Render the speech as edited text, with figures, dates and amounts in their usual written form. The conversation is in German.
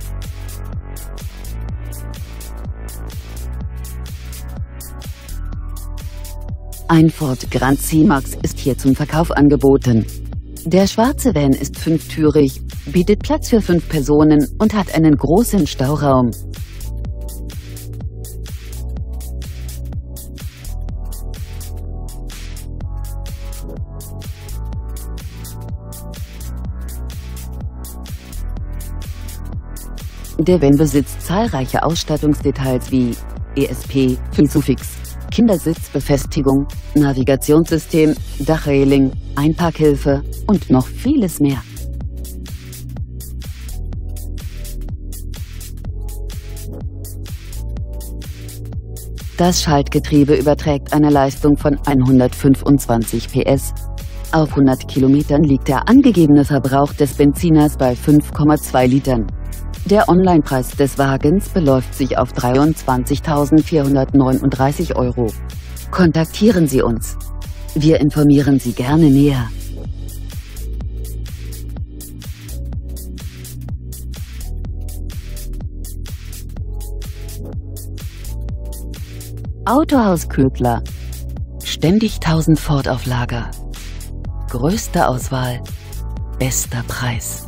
Ein Ford Grand C-Max ist hier zum Verkauf angeboten. Der schwarze Van ist fünftürig, bietet Platz für 5 Personen und hat einen großen Stauraum. Der Van besitzt zahlreiche Ausstattungsdetails wie ESP, Isofix, Kindersitzbefestigung, Navigationssystem, Dachreling, Einparkhilfe und noch vieles mehr. Das Schaltgetriebe überträgt eine Leistung von 125 PS. Auf 100 Kilometern liegt der angegebene Verbrauch des Benziners bei 5,2 Litern. Der Onlinepreis des Wagens beläuft sich auf 23.439 €. Kontaktieren Sie uns. Wir informieren Sie gerne näher. Autohaus Ködler. Ständig 1000 Ford auf Lager. Größte Auswahl, bester Preis.